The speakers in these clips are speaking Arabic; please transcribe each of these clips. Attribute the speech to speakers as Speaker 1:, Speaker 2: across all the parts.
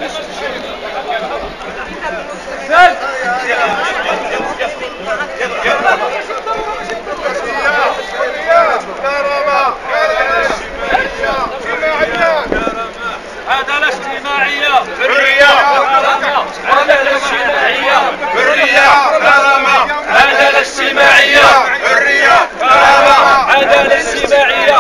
Speaker 1: عدالة اجتماعية،
Speaker 2: حرية،
Speaker 1: عدالة اجتماعية،
Speaker 2: حرية، كرامة،
Speaker 1: عدالة اجتماعية،
Speaker 2: حرية،
Speaker 1: كرامة، عدالة اجتماعية.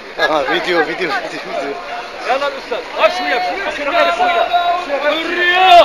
Speaker 2: فيديو
Speaker 1: يلا الأستاذ، غير شوية بشوية، غير شوية. حرية.